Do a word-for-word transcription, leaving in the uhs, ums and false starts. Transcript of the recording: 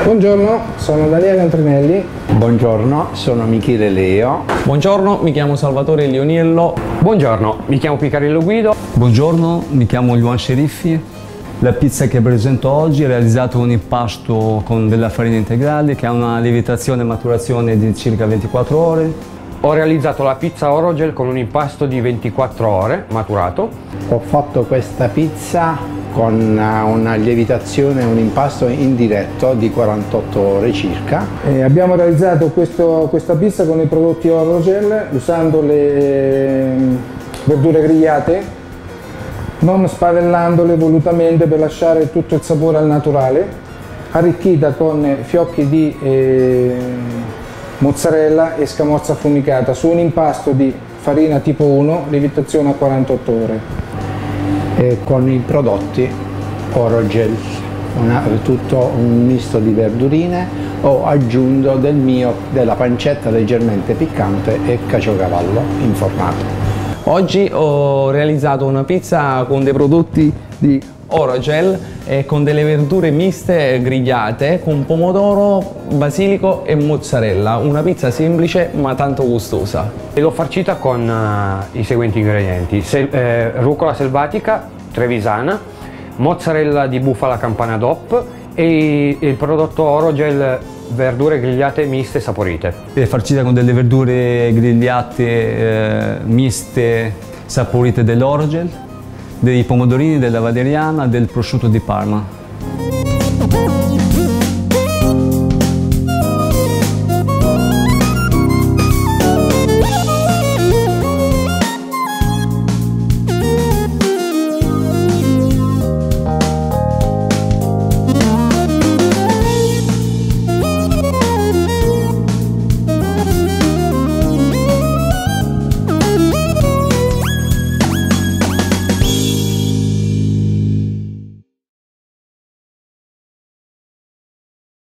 Buongiorno, sono Daniele Antrinelli. Buongiorno, sono Michele Leo. Buongiorno, mi chiamo Salvatore Lioniello. Buongiorno, mi chiamo Picarello Guido. Buongiorno, mi chiamo Luan Sceriffi. La pizza che presento oggi è realizzata un impasto con della farina integrale che ha una lievitazione e maturazione di circa ventiquattro ore. Ho realizzato la pizza Orogel con un impasto di ventiquattro ore maturato. Ho fatto questa pizza con una lievitazione e un impasto indiretto di quarantotto ore circa. E abbiamo realizzato questo, questa pizza con i prodotti Orogel usando le verdure grigliate, non spavellandole volutamente per lasciare tutto il sapore al naturale, arricchita con fiocchi di eh, mozzarella e scamorza affumicata su un impasto di farina tipo uno, lievitazione a quarantotto ore. E con i prodotti Orogel, una, tutto un misto di verdurine. Ho aggiunto del mio, della pancetta leggermente piccante e caciocavallo informato. Oggi ho realizzato una pizza con dei prodotti di Orogel e con delle verdure miste grigliate con pomodoro, basilico e mozzarella. Una pizza semplice ma tanto gustosa. E l'ho farcita con uh, i seguenti ingredienti: Se, eh, rucola selvatica trevisana, mozzarella di bufala campana D O P e il prodotto Orogel verdure grigliate miste saporite. È farcita con delle verdure grigliate eh, miste saporite dell'Orogel, dei pomodorini della Valeriana, del prosciutto di Parma.